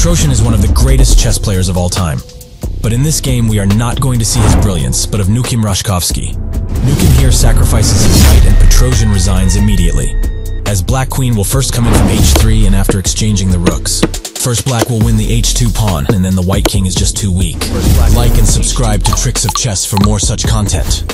Petrosian is one of the greatest chess players of all time. But in this game, we are not going to see his brilliance, but of Nukhim Nukhim here sacrifices his knight and Petrosian resigns immediately, as Black Queen will first come in from h3 and after exchanging the rooks. First Black will win the h2 pawn, and then the White King is just too weak. Like and subscribe to Tricks of Chess for more such content.